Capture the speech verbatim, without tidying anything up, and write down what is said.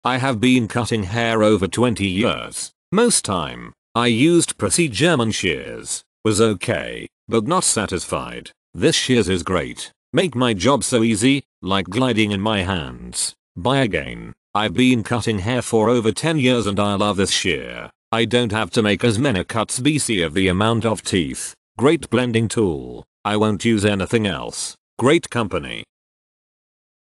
I have been cutting hair over twenty years. Most time, I used pretty German shears. Was okay, but not satisfied. This shears is great. Make my job so easy, like gliding in my hands. Buy again. I've been cutting hair for over ten years and I love this shear. I don't have to make as many cuts B C of the amount of teeth. Great blending tool. I won't use anything else. Great company.